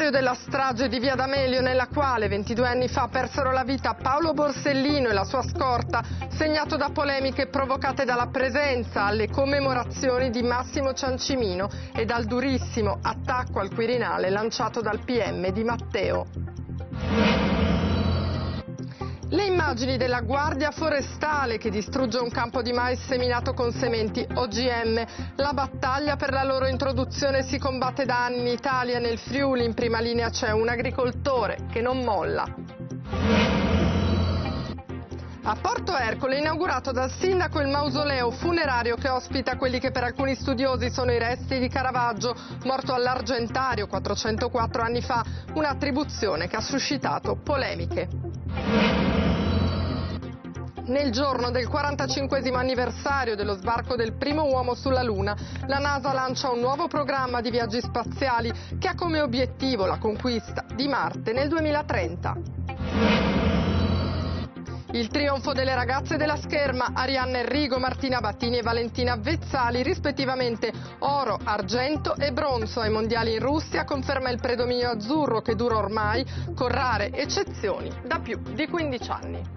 L'anniversario della strage di Via D'Amelio, nella quale 22 anni fa persero la vita Paolo Borsellino e la sua scorta, segnato da polemiche provocate dalla presenza alle commemorazioni di Massimo Ciancimino e dal durissimo attacco al Quirinale lanciato dal PM Di Matteo. Le immagini della Guardia Forestale che distrugge un campo di mais seminato con sementi OGM. La battaglia per la loro introduzione si combatte da anni in Italia. Nel Friuli in prima linea c'è un agricoltore che non molla. A Porto Ercole è inaugurato dal sindaco il mausoleo funerario che ospita quelli che per alcuni studiosi sono i resti di Caravaggio, morto all'Argentario 404 anni fa, un'attribuzione che ha suscitato polemiche. Nel giorno del 45° anniversario dello sbarco del primo uomo sulla Luna, la NASA lancia un nuovo programma di viaggi spaziali che ha come obiettivo la conquista di Marte nel 2030. Il trionfo delle ragazze della scherma, Arianna Enrigo, Martina Battini e Valentina Vezzali, rispettivamente oro, argento e bronzo ai mondiali in Russia, conferma il predominio azzurro che dura ormai, con rare eccezioni, da più di 15 anni.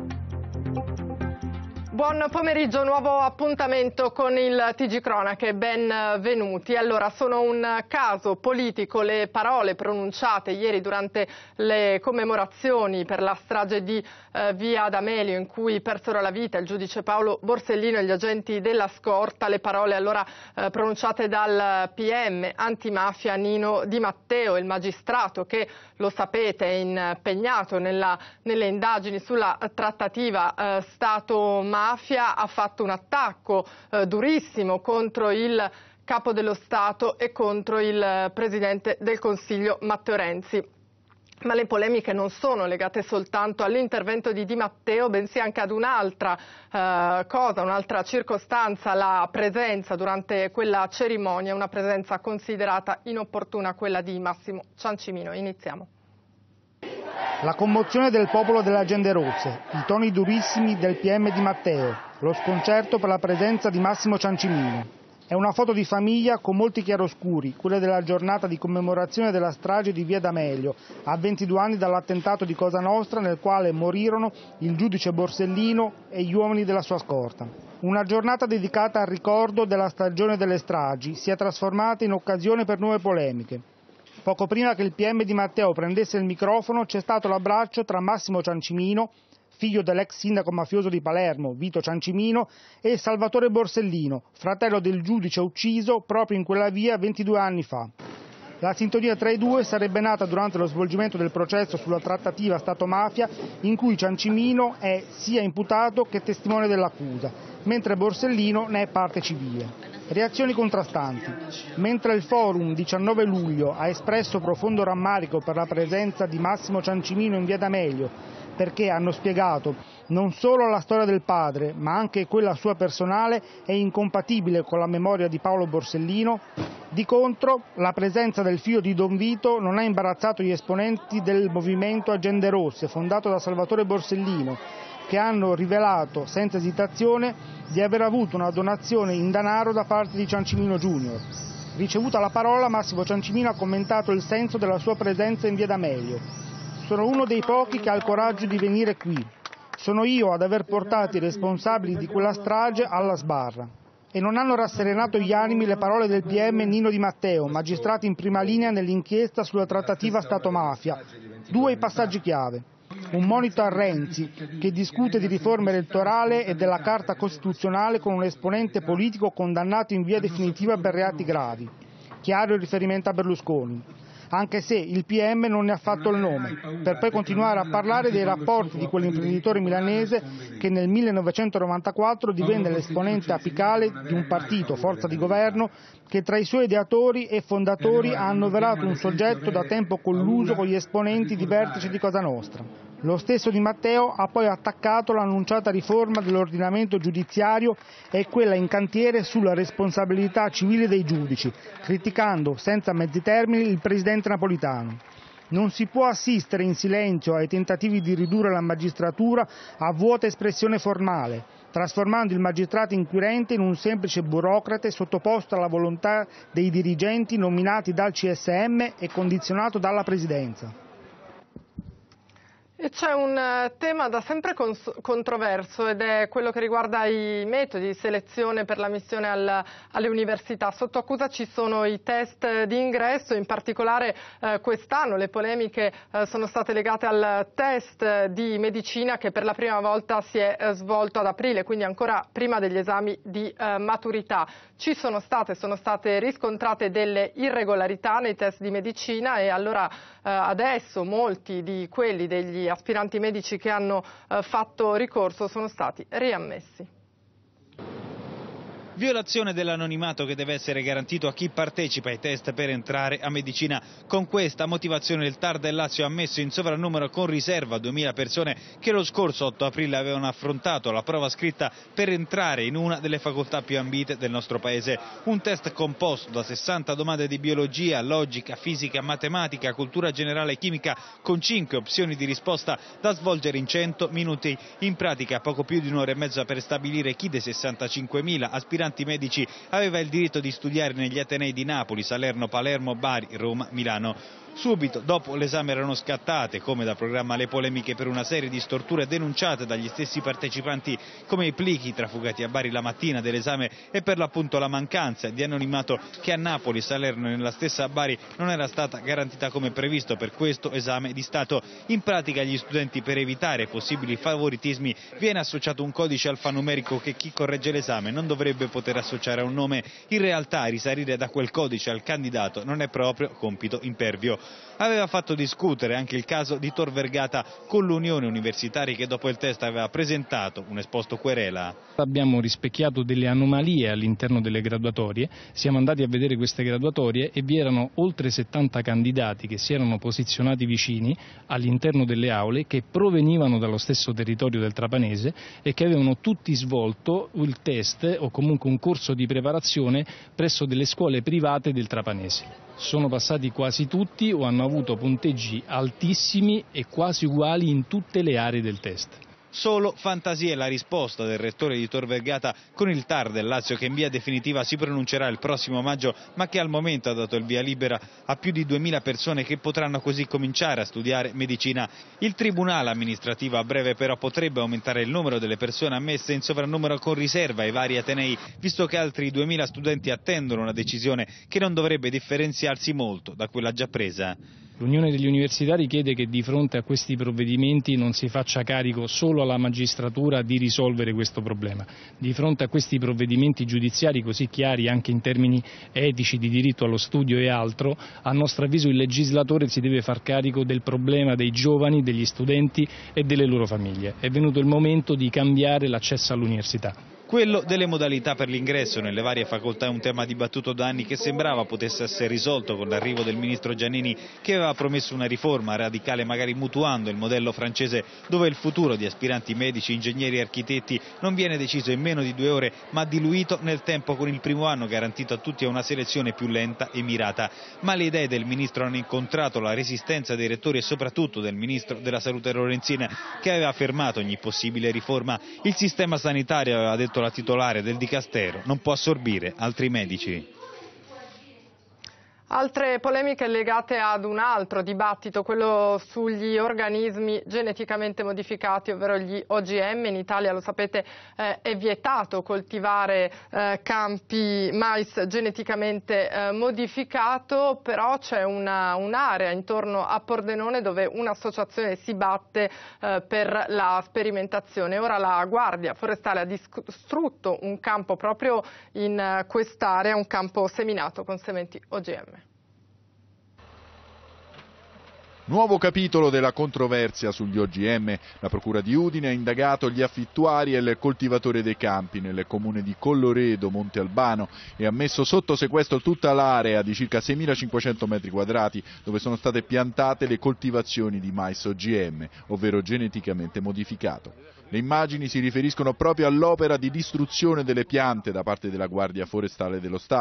Buon pomeriggio, nuovo appuntamento con il TG Cronache, benvenuti. Allora, sono un caso politico le parole pronunciate ieri durante le commemorazioni per la strage di Via D'Amelio, in cui persero la vita il giudice Paolo Borsellino e gli agenti della scorta. Le parole allora pronunciate dal PM antimafia Nino Di Matteo, il magistrato che, lo sapete, è impegnato nelle indagini sulla trattativa Stato-mafia, ha fatto un attacco durissimo contro il capo dello Stato e contro il Presidente del Consiglio Matteo Renzi. Ma le polemiche non sono legate soltanto all'intervento di Di Matteo, bensì anche ad un'altra un'altra circostanza, la presenza durante quella cerimonia, una presenza considerata inopportuna, quella di Massimo Ciancimino. Iniziamo. La commozione del popolo delle Agende Rosse, i toni durissimi del PM Di Matteo, lo sconcerto per la presenza di Massimo Ciancimino. È una foto di famiglia con molti chiaroscuri, quella della giornata di commemorazione della strage di Via D'Amelio, a 22 anni dall'attentato di Cosa Nostra nel quale morirono il giudice Borsellino e gli uomini della sua scorta. Una giornata dedicata al ricordo della stagione delle stragi si è trasformata in occasione per nuove polemiche. Poco prima che il PM Di Matteo prendesse il microfono c'è stato l'abbraccio tra Massimo Ciancimino, figlio dell'ex sindaco mafioso di Palermo, Vito Ciancimino, e Salvatore Borsellino, fratello del giudice ucciso proprio in quella via 22 anni fa. La sintonia tra i due sarebbe nata durante lo svolgimento del processo sulla trattativa Stato-mafia, in cui Ciancimino è sia imputato che testimone dell'accusa, mentre Borsellino ne è parte civile. Reazioni contrastanti. Mentre il forum 19 luglio ha espresso profondo rammarico per la presenza di Massimo Ciancimino in Via D'Amelio, perché hanno spiegato non solo la storia del padre, ma anche quella sua personale è incompatibile con la memoria di Paolo Borsellino, di contro la presenza del figlio di Don Vito non ha imbarazzato gli esponenti del movimento Agende Rosse, fondato da Salvatore Borsellino, che hanno rivelato senza esitazione di aver avuto una donazione in denaro da parte di Ciancimino Junior. Ricevuta la parola, Massimo Ciancimino ha commentato il senso della sua presenza in Via D'Amelio. Sono uno dei pochi che ha il coraggio di venire qui. Sono io ad aver portato i responsabili di quella strage alla sbarra. E non hanno rasserenato gli animi le parole del PM Nino Di Matteo, magistrato in prima linea nell'inchiesta sulla trattativa Stato-mafia. Due i passaggi chiave. Un monito a Renzi, che discute di riforma elettorale e della Carta Costituzionale con un esponente politico condannato in via definitiva per reati gravi. Chiaro il riferimento a Berlusconi. Anche se il PM non ne ha fatto il nome, per poi continuare a parlare dei rapporti di quell'imprenditore milanese che nel 1994 divenne l'esponente apicale di un partito, forza di governo, che tra i suoi ideatori e fondatori ha annoverato un soggetto da tempo colluso con gli esponenti di vertice di Cosa Nostra. Lo stesso Di Matteo ha poi attaccato l'annunciata riforma dell'ordinamento giudiziario e quella in cantiere sulla responsabilità civile dei giudici, criticando senza mezzi termini il presidente Napolitano. Non si può assistere in silenzio ai tentativi di ridurre la magistratura a vuota espressione formale, trasformando il magistrato inquirente in un semplice burocrate sottoposto alla volontà dei dirigenti nominati dal CSM e condizionato dalla Presidenza. E c'è un tema da sempre controverso ed è quello che riguarda i metodi di selezione per l'ammissione alle università. Sotto accusa ci sono i test di ingresso, in particolare quest'anno le polemiche sono state legate al test di medicina che per la prima volta si è svolto ad aprile, quindi ancora prima degli esami di maturità. Sono state riscontrate delle irregolarità nei test di medicina e allora adesso molti di quelli degli aspiranti medici che hanno fatto ricorso sono stati riammessi. Violazione dell'anonimato che deve essere garantito a chi partecipa ai test per entrare a medicina. Con questa motivazione il TAR del Lazio ha ammesso in sovrannumero con riserva 2000 persone che lo scorso 8 aprile avevano affrontato la prova scritta per entrare in una delle facoltà più ambite del nostro paese. Un test composto da 60 domande di biologia, logica, fisica, matematica, cultura generale e chimica con 5 opzioni di risposta da svolgere in 100 minuti. In pratica poco più di un'ora e mezza per stabilire chi dei 65.000 aspiranti medici aveva il diritto di studiare negli atenei di Napoli, Salerno, Palermo, Bari, Roma, Milano. Subito dopo l'esame erano scattate, come da programma, le polemiche per una serie di storture denunciate dagli stessi partecipanti, come i plichi trafugati a Bari la mattina dell'esame e per l'appunto la mancanza di anonimato che a Napoli, Salerno e nella stessa Bari non era stata garantita come previsto per questo esame di Stato. In pratica agli studenti, per evitare possibili favoritismi, viene associato un codice alfanumerico che chi corregge l'esame non dovrebbe poter associare a un nome. In realtà risalire da quel codice al candidato non è proprio compito impervio. Aveva fatto discutere anche il caso di Tor Vergata con l'Unione Universitari che dopo il test aveva presentato un esposto querela. Abbiamo rispecchiato delle anomalie all'interno delle graduatorie, siamo andati a vedere queste graduatorie e vi erano oltre 70 candidati che si erano posizionati vicini all'interno delle aule, che provenivano dallo stesso territorio del Trapanese e che avevano tutti svolto il test o comunque un corso di preparazione presso delle scuole private del Trapanese. Sono passati quasi tutti o hanno avuto punteggi altissimi e quasi uguali in tutte le aree del test. Solo fantasia è la risposta del rettore di Tor Vergata con il TAR del Lazio, che in via definitiva si pronuncerà il prossimo maggio, ma che al momento ha dato il via libera a più di 2000 persone che potranno così cominciare a studiare medicina. Il Tribunale amministrativo a breve però potrebbe aumentare il numero delle persone ammesse in sovrannumero con riserva ai vari atenei, visto che altri 2000 studenti attendono una decisione che non dovrebbe differenziarsi molto da quella già presa. L'Unione degli Universitari chiede che di fronte a questi provvedimenti non si faccia carico solo alla magistratura di risolvere questo problema. Di fronte a questi provvedimenti giudiziari così chiari anche in termini etici, di diritto allo studio e altro, a nostro avviso il legislatore si deve far carico del problema dei giovani, degli studenti e delle loro famiglie. È venuto il momento di cambiare l'accesso all'università. Quello delle modalità per l'ingresso nelle varie facoltà è un tema dibattuto da anni che sembrava potesse essere risolto con l'arrivo del ministro Giannini, che aveva promesso una riforma radicale, magari mutuando il modello francese, dove il futuro di aspiranti medici, ingegneri e architetti non viene deciso in meno di 2 ore, ma diluito nel tempo, con il primo anno garantito a tutti a una selezione più lenta e mirata. Ma le idee del ministro hanno incontrato la resistenza dei rettori e soprattutto del ministro della Salute Lorenzin, che aveva fermato ogni possibile riforma. Il sistema sanitario, aveva detto la titolare del Dicastero, non può assorbire altri medici. Altre polemiche legate ad un altro dibattito, quello sugli organismi geneticamente modificati, ovvero gli OGM. In Italia, lo sapete, è vietato coltivare campi mais geneticamente modificato, però c'è un'area intorno a Pordenone dove un'associazione si batte per la sperimentazione. Ora la Guardia Forestale ha distrutto un campo proprio in quest'area, un campo seminato con sementi OGM. Nuovo capitolo della controversia sugli OGM. La Procura di Udine ha indagato gli affittuari e il coltivatore dei campi nel comune di Colloredo, Monte Albano, e ha messo sotto sequestro tutta l'area di circa 6.500 metri quadrati dove sono state piantate le coltivazioni di mais OGM, ovvero geneticamente modificato. Le immagini si riferiscono proprio all'opera di distruzione delle piante da parte della Guardia Forestale dello Stato.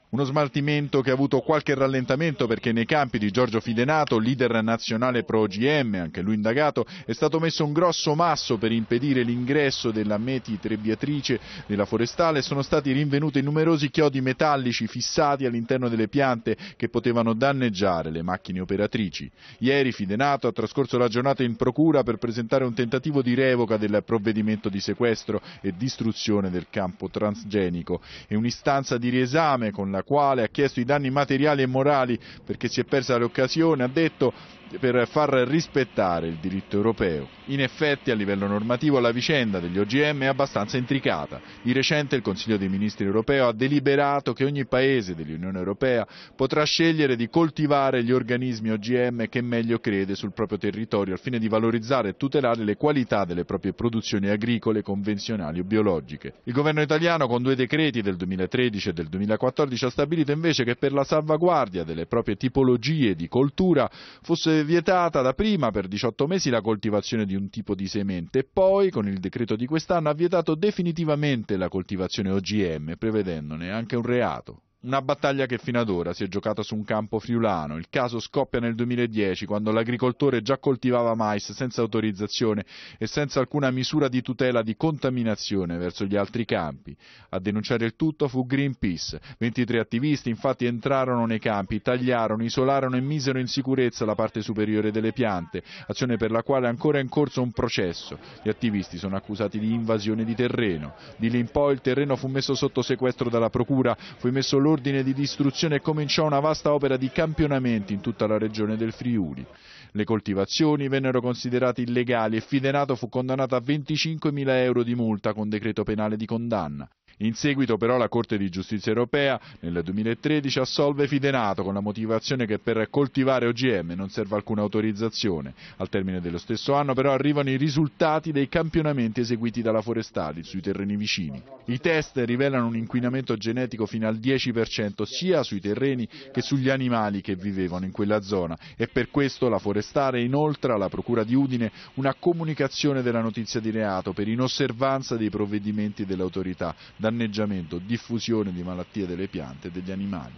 Uno smaltimento che ha avuto qualche rallentamento perché nei campi di Giorgio Fidenato, leader nazionale pro OGM, anche lui indagato, è stato messo un grosso masso per impedire l'ingresso della metitrebbiatrice della forestale e sono stati rinvenuti numerosi chiodi metallici fissati all'interno delle piante che potevano danneggiare le macchine operatrici. Ieri Fidenato ha trascorso la giornata in procura per presentare un tentativo di revoca del provvedimento di sequestro e distruzione del campo transgenico e un'istanza di riesame con la quale ha chiesto i danni materiali e morali perché si è persa l'occasione, ha detto, per far rispettare il diritto europeo. In effetti, a livello normativo, la vicenda degli OGM è abbastanza intricata. Di recente il Consiglio dei Ministri europeo ha deliberato che ogni paese dell'Unione Europea potrà scegliere di coltivare gli organismi OGM che meglio crede sul proprio territorio al fine di valorizzare e tutelare le qualità delle proprie produzioni agricole, convenzionali o biologiche. Il governo italiano, con 2 decreti del 2013 e del 2014, ha stabilito invece che per la salvaguardia delle proprie tipologie di coltura fosse vietata da prima per 18 mesi la coltivazione di un tipo di semente e poi, con il decreto di quest'anno, ha vietato definitivamente la coltivazione OGM, prevedendone anche un reato. Una battaglia che fino ad ora si è giocata su un campo friulano. Il caso scoppia nel 2010, quando l'agricoltore già coltivava mais senza autorizzazione e senza alcuna misura di tutela di contaminazione verso gli altri campi. A denunciare il tutto fu Greenpeace. 23 attivisti infatti entrarono nei campi, tagliarono, isolarono e misero in sicurezza la parte superiore delle piante, azione per la quale è ancora in corso un processo. Gli attivisti sono accusati di invasione di terreno. Di lì in poi il terreno fu messo sotto sequestro dalla procura, fu emesso l'ordine di distruzione e cominciò una vasta opera di campionamenti in tutta la regione del Friuli. Le coltivazioni vennero considerate illegali e Fidenato fu condannato a 25.000 euro di multa con decreto penale di condanna. In seguito però la Corte di Giustizia europea nel 2013 assolve Fidenato con la motivazione che per coltivare OGM non serve alcuna autorizzazione. Al termine dello stesso anno però arrivano i risultati dei campionamenti eseguiti dalla Forestali sui terreni vicini. I test rivelano un inquinamento genetico fino al 10% sia sui terreni che sugli animali che vivevano in quella zona e per questo la Forestale inoltra alla Procura di Udine una comunicazione della notizia di reato per inosservanza dei provvedimenti dell'autorità, danneggiamento, diffusione di malattie delle piante e degli animali.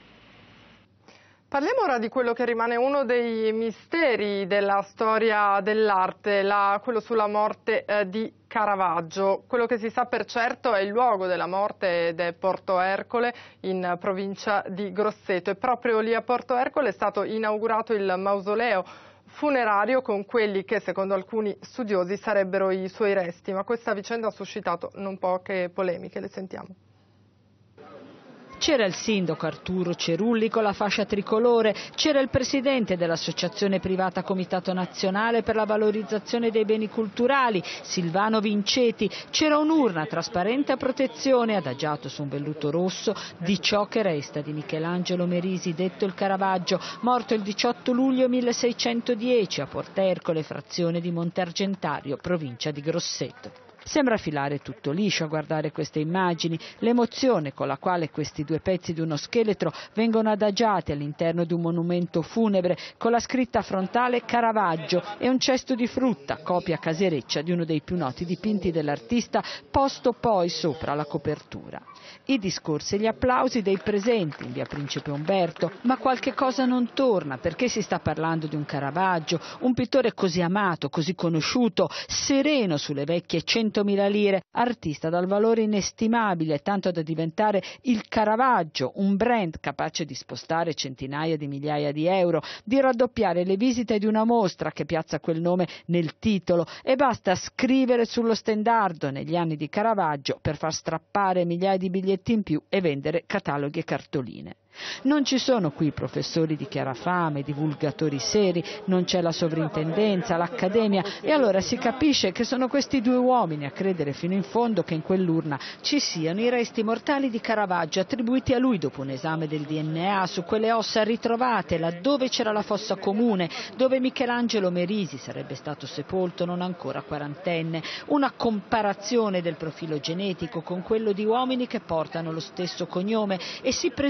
Parliamo ora di quello che rimane uno dei misteri della storia dell'arte, quello sulla morte di Caravaggio. Quello che si sa per certo è il luogo della morte ed è Porto Ercole in provincia di Grosseto e proprio lì a Porto Ercole è stato inaugurato il mausoleo funerario con quelli che secondo alcuni studiosi sarebbero i suoi resti, ma questa vicenda ha suscitato non poche polemiche, le sentiamo. C'era il sindaco Arturo Cerulli con la fascia tricolore, c'era il presidente dell'associazione privata Comitato Nazionale per la valorizzazione dei beni culturali, Silvano Vinceti, c'era un'urna trasparente a protezione adagiato su un velluto rosso di ciò che resta di Michelangelo Merisi, detto il Caravaggio, morto il 18 luglio 1610 a Portercole, frazione di Monteargentario, provincia di Grosseto. Sembra filare tutto liscio a guardare queste immagini, l'emozione con la quale questi 2 pezzi di uno scheletro vengono adagiati all'interno di un monumento funebre con la scritta frontale Caravaggio e un cesto di frutta, copia casereccia di uno dei più noti dipinti dell'artista, posto poi sopra la copertura. I discorsi e gli applausi dei presenti in via Principe Umberto, ma qualche cosa non torna perché si sta parlando di un Caravaggio, un pittore così amato, così conosciuto, sereno sulle vecchie 100.000 lire, artista dal valore inestimabile tanto da diventare il Caravaggio, un brand capace di spostare centinaia di migliaia di euro, di raddoppiare le visite di una mostra che piazza quel nome nel titolo e basta scrivere sullo stendardo negli anni di Caravaggio per far strappare migliaia di biglietti in più e vendere cataloghi e cartoline. Non ci sono qui professori di chiara fame, divulgatori seri, non c'è la sovrintendenza, l'accademia e allora si capisce che sono questi 2 uomini a credere fino in fondo che in quell'urna ci siano i resti mortali di Caravaggio attribuiti a lui dopo un esame del DNA su quelle ossa ritrovate laddove c'era la fossa comune, dove Michelangelo Merisi sarebbe stato sepolto non ancora quarantenne, una comparazione del profilo genetico con quello di uomini che portano lo stesso cognome e si presumono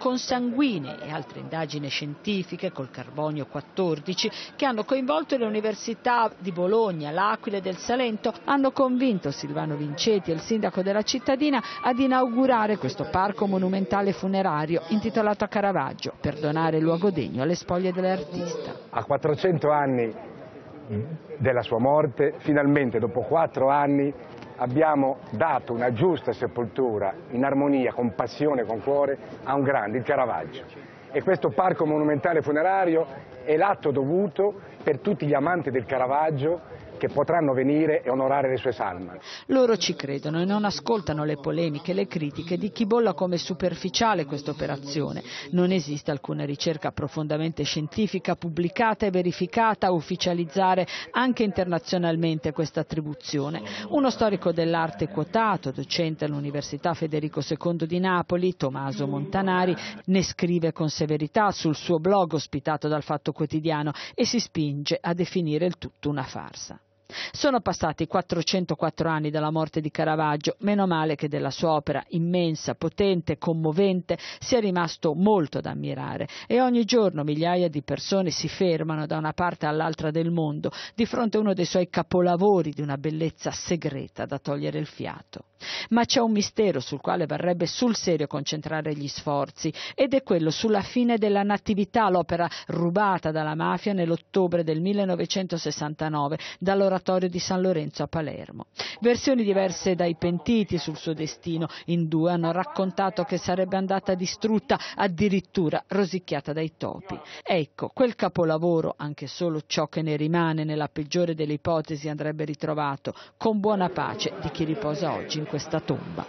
consanguinei e altre indagini scientifiche col carbonio 14 che hanno coinvolto le università di Bologna, L'Aquila e del Salento hanno convinto Silvano Vinceti e il sindaco della cittadina ad inaugurare questo parco monumentale funerario intitolato a Caravaggio per donare luogo degno alle spoglie dell'artista. A 400 anni della sua morte, finalmente dopo 4 anni abbiamo dato una giusta sepoltura in armonia, con passione, con cuore a un grande, il Caravaggio. E questo parco monumentale funerario è l'atto dovuto per tutti gli amanti del Caravaggio che potranno venire e onorare le sue salme. Loro ci credono e non ascoltano le polemiche, le critiche di chi bolla come superficiale questa operazione. Non esiste alcuna ricerca profondamente scientifica pubblicata e verificata a ufficializzare anche internazionalmente questa attribuzione. Uno storico dell'arte quotato, docente all'Università Federico II di Napoli, Tommaso Montanari, ne scrive con severità sul suo blog ospitato dal Fatto Quotidiano e si spinge a definire il tutto una farsa. Sono passati 404 anni dalla morte di Caravaggio, meno male che della sua opera immensa, potente, commovente sia rimasto molto da ammirare e ogni giorno migliaia di persone si fermano da una parte all'altra del mondo di fronte a uno dei suoi capolavori di una bellezza segreta da togliere il fiato. Ma c'è un mistero sul quale varrebbe sul serio concentrare gli sforzi ed è quello sulla fine della Natività, l'opera rubata dalla mafia nell'ottobre del 1969 dall'oratorio di San Lorenzo a Palermo. Versioni diverse dai pentiti sul suo destino, in 2 hanno raccontato che sarebbe andata distrutta, addirittura rosicchiata dai topi. Ecco, quel capolavoro, anche solo ciò che ne rimane nella peggiore delle ipotesi andrebbe ritrovato, con buona pace di chi riposa oggi in questa tomba.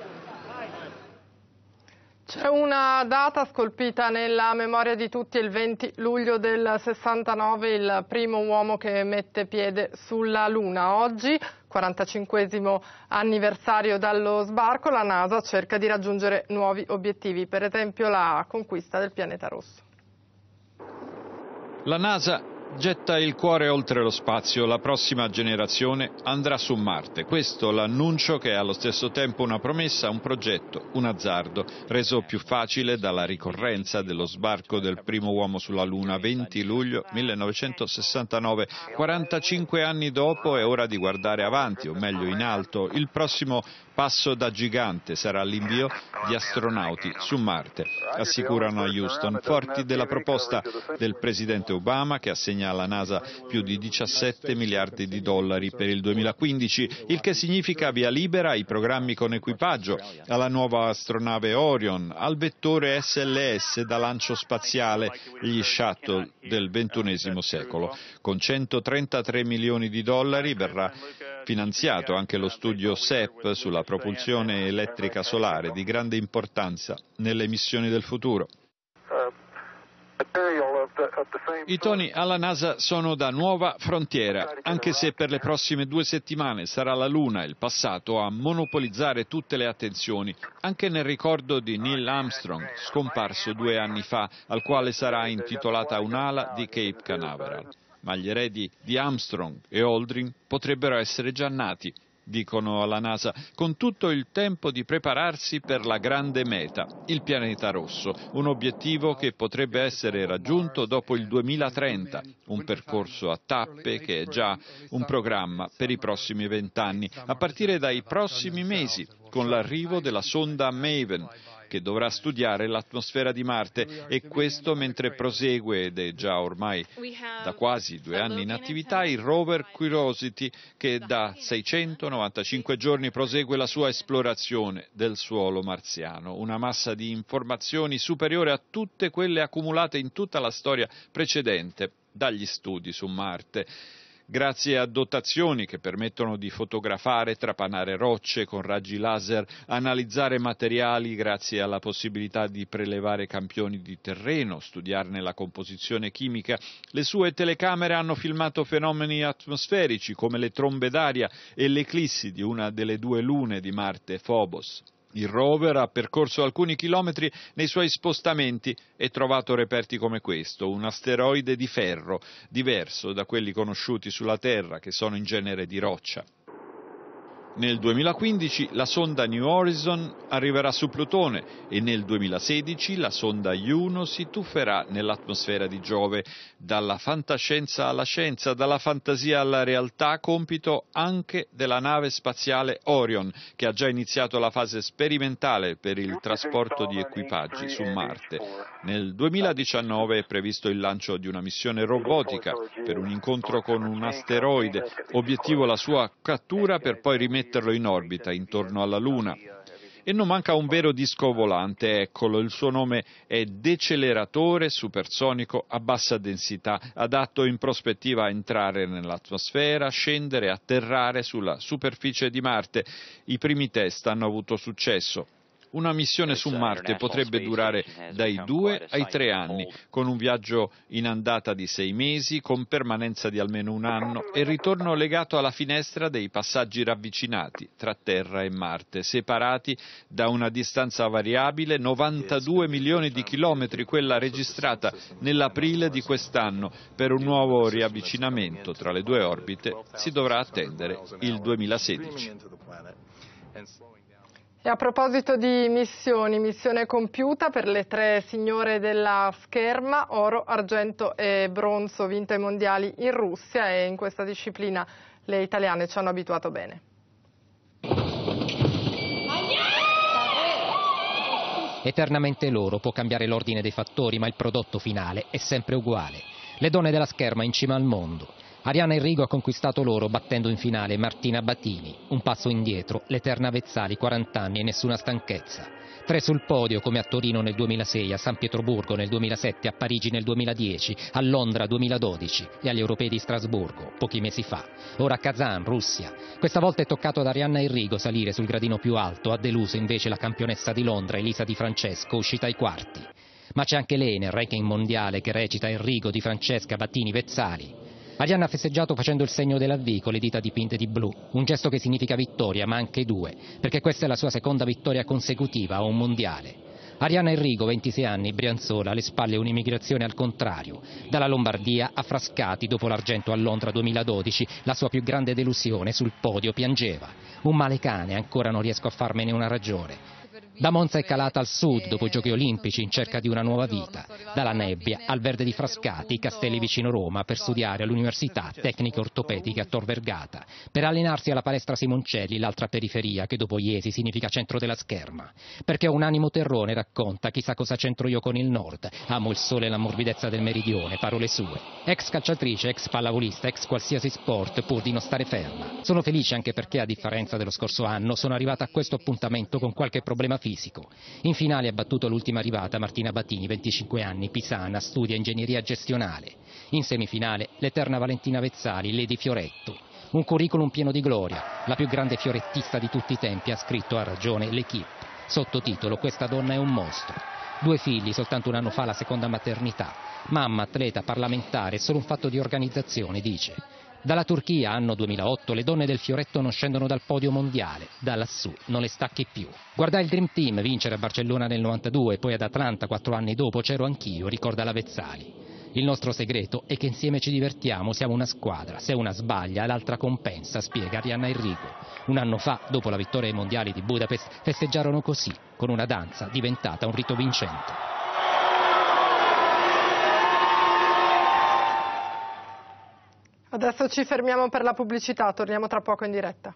C'è una data scolpita nella memoria di tutti, il 20 luglio del 69, il primo uomo che mette piede sulla Luna. Oggi, 45esimo anniversario dallo sbarco, la NASA cerca di raggiungere nuovi obiettivi, per esempio la conquista del pianeta rosso. La NASA getta il cuore oltre lo spazio, la prossima generazione andrà su Marte. Questo l'annuncio che è allo stesso tempo una promessa, un progetto, un azzardo, reso più facile dalla ricorrenza dello sbarco del primo uomo sulla Luna, 20 luglio 1969. 45 anni dopo è ora di guardare avanti, o meglio in alto. Il prossimo passo da gigante sarà l'invio di astronauti su Marte, assicurano a Houston, forti della proposta del presidente Obama che assegna alla NASA più di 17 miliardi di dollari per il 2015, il che significa via libera ai programmi con equipaggio, alla nuova astronave Orion, al vettore SLS da lancio spaziale, gli shuttle del XXI secolo. Con 133 milioni di dollari verrà finanziato anche lo studio SEP sulla propulsione elettrica solare, di grande importanza nelle missioni del futuro. I toni alla NASA sono da nuova frontiera, anche se per le prossime 2 settimane sarà la Luna, il passato, a monopolizzare tutte le attenzioni, anche nel ricordo di Neil Armstrong, scomparso 2 anni fa, al quale sarà intitolata un'ala di Cape Canaveral. Ma gli eredi di Armstrong e Aldrin potrebbero essere già nati, dicono alla NASA, con tutto il tempo di prepararsi per la grande meta, il pianeta rosso, un obiettivo che potrebbe essere raggiunto dopo il 2030, un percorso a tappe che è già un programma per i prossimi 20 anni, a partire dai prossimi mesi, con l'arrivo della sonda Maven, che dovrà studiare l'atmosfera di Marte, e questo mentre prosegue, ed è già ormai da quasi 2 anni in attività, il rover Curiosity, che da 695 giorni prosegue la sua esplorazione del suolo marziano, una massa di informazioni superiore a tutte quelle accumulate in tutta la storia precedente dagli studi su Marte. Grazie a dotazioni che permettono di fotografare, trapanare rocce con raggi laser, analizzare materiali grazie alla possibilità di prelevare campioni di terreno, studiarne la composizione chimica, le sue telecamere hanno filmato fenomeni atmosferici come le trombe d'aria e l'eclissi di una delle 2 lune di Marte, Phobos. Il rover ha percorso alcuni chilometri nei suoi spostamenti e trovato reperti come questo, un asteroide di ferro, diverso da quelli conosciuti sulla Terra, che sono in genere di roccia. Nel 2015 la sonda New Horizon arriverà su Plutone e nel 2016 la sonda Juno si tufferà nell'atmosfera di Giove. Dalla fantascienza alla scienza, dalla fantasia alla realtà, compito anche della nave spaziale Orion, che ha già iniziato la fase sperimentale per il trasporto di equipaggi su Marte. Nel 2019 è previsto il lancio di una missione robotica per un incontro con un asteroide, obiettivo la sua cattura per poi rimetterlo in orbita intorno alla Luna. E non manca un vero disco volante, eccolo, il suo nome è deceleratore supersonico a bassa densità, adatto in prospettiva a entrare nell'atmosfera, scendere e atterrare sulla superficie di Marte. I primi test hanno avuto successo. Una missione su Marte potrebbe durare dai 2 ai 3 anni, con un viaggio in andata di 6 mesi, con permanenza di almeno un anno e ritorno legato alla finestra dei passaggi ravvicinati tra Terra e Marte, separati da una distanza variabile, 92 milioni di chilometri, quella registrata nell'aprile di quest'anno. Per un nuovo riavvicinamento tra le due orbite si dovrà attendere il 2016. E a proposito di missione compiuta per le 3 signore della scherma, oro, argento e bronzo vinte ai mondiali in Russia, e in questa disciplina le italiane ci hanno abituato bene. Eternamente loro può cambiare l'ordine dei fattori, ma il prodotto finale è sempre uguale. Le donne della scherma in cima al mondo. Arianna Enrigo ha conquistato l'oro battendo in finale Martina Battini. Un passo indietro, l'eterna Vezzali, 40 anni e nessuna stanchezza. 3 sul podio come a Torino nel 2006, a San Pietroburgo nel 2007, a Parigi nel 2010, a Londra 2012 e agli europei di Strasburgo pochi mesi fa. Ora a Kazan, Russia. Questa volta è toccato ad Arianna Enrigo salire sul gradino più alto, ha deluso invece la campionessa di Londra Elisa Di Francesco, uscita ai quarti. Ma c'è anche lei nel ranking mondiale che recita Enrigo, Di Francesca, Battini, Vezzali. Arianna ha festeggiato facendo il segno della V con le dita dipinte di blu, un gesto che significa vittoria, ma anche 2, perché questa è la sua seconda vittoria consecutiva a un mondiale. Arianna Enrigo, 26 anni, Brianzola, alle spalle un'immigrazione al contrario. Dalla Lombardia a Frascati, dopo l'argento a Londra 2012, la sua più grande delusione sul podio piangeva. Un male cane, ancora non riesco a farmene una ragione. Da Monza è calata al sud dopo i Giochi Olimpici in cerca di una nuova vita. Dalla nebbia al verde di Frascati, i Castelli vicino Roma, per studiare all'Università Tecniche Ortopediche a Tor Vergata, per allenarsi alla palestra Simoncelli, l'altra periferia che dopo Iesi significa centro della scherma. Perché un animo terrone racconta chissà cosa c'entro io con il nord, amo il sole e la morbidezza del meridione, parole sue. Ex calciatrice, ex pallavolista, ex qualsiasi sport pur di non stare ferma. Sono felice anche perché a differenza dello scorso anno sono arrivata a questo appuntamento con qualche problema fisico. In finale ha battuto l'ultima arrivata Martina Battini, 25 anni, pisana, studia ingegneria gestionale. In semifinale l'eterna Valentina Vezzali, Lady Fioretto. Un curriculum pieno di gloria. La più grande fiorettista di tutti i tempi ha scritto a ragione l'Equipe. Sottotitolo: questa donna è un mostro. 2 figli, soltanto un anno fa la seconda maternità. Mamma, atleta, parlamentare, è solo un fatto di organizzazione, dice. Dalla Turchia, anno 2008, le donne del fioretto non scendono dal podio mondiale. Da lassù non le stacchi più. Guardai il Dream Team vincere a Barcellona nel 92, poi ad Atlanta 4 anni dopo c'ero anch'io, ricorda la Vezzali. Il nostro segreto è che insieme ci divertiamo, siamo una squadra. Se una sbaglia, l'altra compensa, spiega Arianna Enrigo. Un anno fa, dopo la vittoria ai mondiali di Budapest, festeggiarono così, con una danza diventata un rito vincente. Adesso ci fermiamo per la pubblicità, torniamo tra poco in diretta.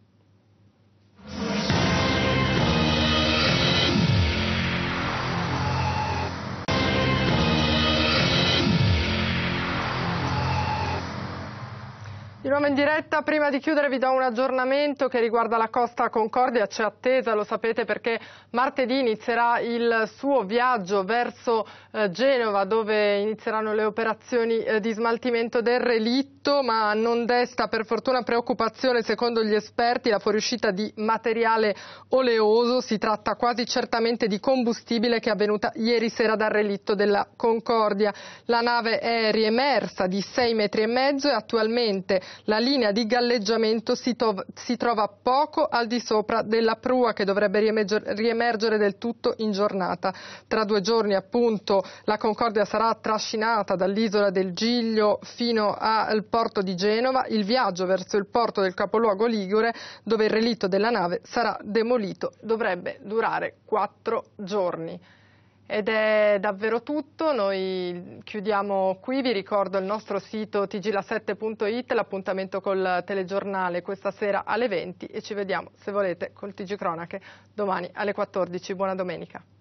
Di nuovo in diretta, prima di chiudere vi do un aggiornamento che riguarda la Costa Concordia. C'è attesa, lo sapete, perché martedì inizierà il suo viaggio verso Genova, dove inizieranno le operazioni di smaltimento del relitto, ma non desta per fortuna preoccupazione secondo gli esperti la fuoriuscita di materiale oleoso. Si tratta quasi certamente di combustibile che è avvenuta ieri sera dal relitto della Concordia. La nave è riemersa di 6,5 metri e attualmente La linea di galleggiamento si trova poco al di sopra della prua, che dovrebbe riemergere del tutto in giornata. Tra 2 giorni appunto la Concordia sarà trascinata dall'isola del Giglio fino al porto di Genova. Il viaggio verso il porto del capoluogo ligure, dove il relitto della nave sarà demolito, dovrebbe durare 4 giorni. Ed è davvero tutto, noi chiudiamo qui, vi ricordo il nostro sito tgla7.it, l'appuntamento col telegiornale questa sera alle 20 e ci vediamo, se volete, col TG Cronache domani alle 14. Buona domenica.